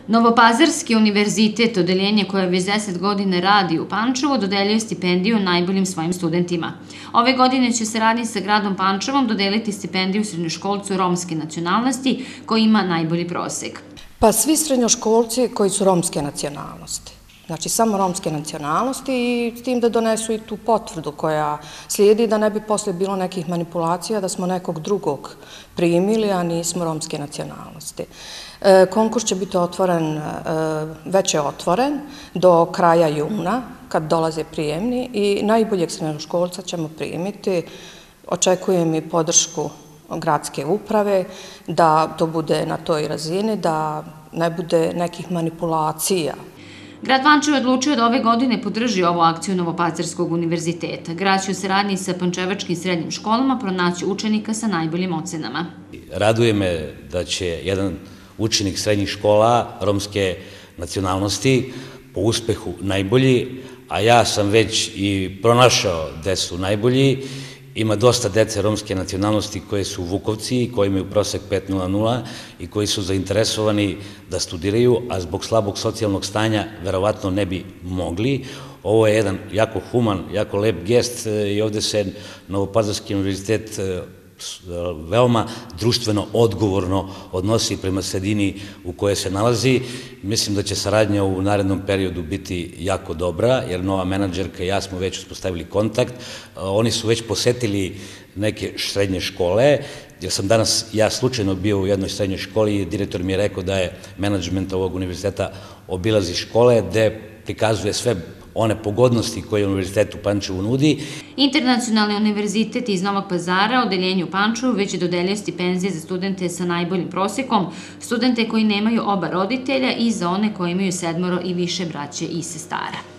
Novopazarski univerzitet, odeljenje koje već 10 godina radi u Pančevu, dodeljuje stipendiju najboljim svojim studentima. Ove godine će saradnji sa gradom Pančevom dodeliti stipendiju srednjoškolcu romske nacionalnosti koji ima najbolji prosek. Pa svi srednjoškolci koji su romske nacionalnosti. Znači, samo romske nacionalnosti i s tim da donesu i tu potvrdu koja slijedi da ne bi posle bilo nekih manipulacija da smo nekog drugog primili, a nismo romske nacionalnosti. Konkurs će biti otvoren, već je otvoren do kraja juna kad dolaze prijemni i najboljeg srednjoškolca ćemo primiti. Očekujem i podršku gradske uprave da to bude na toj razini, da ne bude nekih manipulacija. Grad Pančevo je odlučio da ove godine podrži ovu akciju Novopazarskog univerziteta. Grad će u saradnji sa pančevačkim srednjim školama pronaći učenika sa najboljim ocenama. Raduje me da će jedan učenik srednjih škola romske nacionalnosti po uspehu najbolji, a ja sam već i pronašao gde su najbolji. Ima dosta dece romske nacionalnosti koje su Vukovci, koji imaju prosek 5.00 i koji su zainteresovani da studiraju, a zbog slabog socijalnog stanja verovatno ne bi mogli. Ovo je jedan jako human, jako lep gest i ovde se Novopazarski univerzitet veoma društveno odgovorno odnosi prema sredini u kojoj se nalazi. Mislim da će saradnja u narednom periodu biti jako dobra, jer nova menadžerka i ja smo već uspostavili kontakt. Oni su već posetili neke srednje škole, jer sam danas ja slučajno bio u jednoj srednjoj školi i direktor mi je rekao da je menadžment ovog univerziteta obilazi škole gde prikazuje sve one pogodnosti koje univerzitet u Pančevu nudi. Internacionalni univerzitet iz Novog Pazara, odeljenju u Pančevu, već je dodeljio stipendije za studente sa najboljim prosekom, studente koji nemaju oba roditelja i za one koji imaju 7 i više braće i sestara.